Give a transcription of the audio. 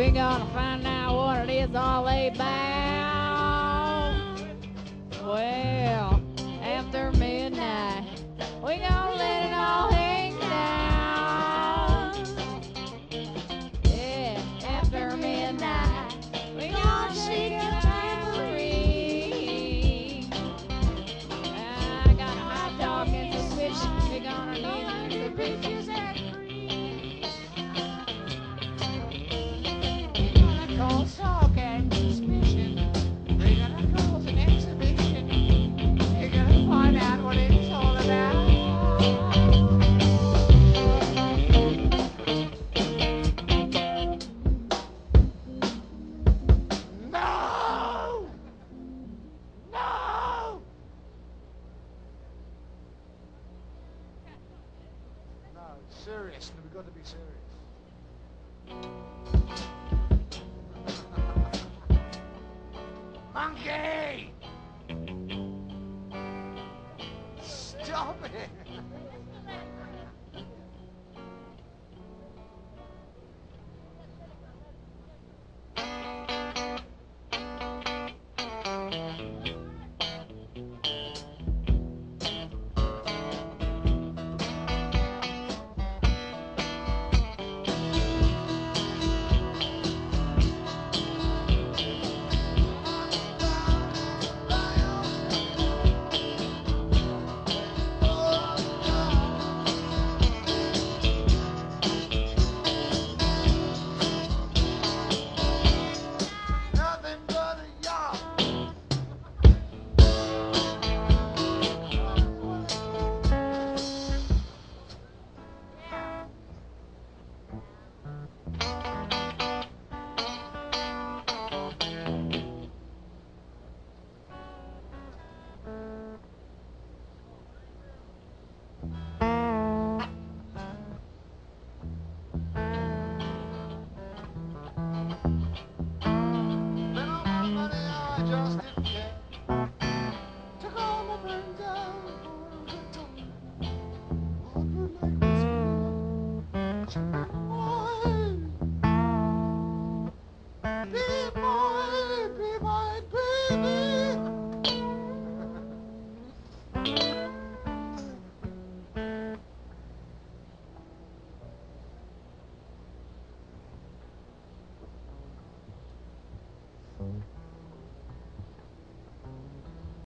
We gonna find out what it is all about. Well, after midnight, we gonna let it all hang down. Yeah, after midnight, we gonna shake a tambourine. I got a hot dog and some fish. We gonna need the bitches and cream. We gonna cause talk and suspicion. We gonna cause an exhibition. We're gonna find out what it's all about. No! No! No, serious. We've got to be serious.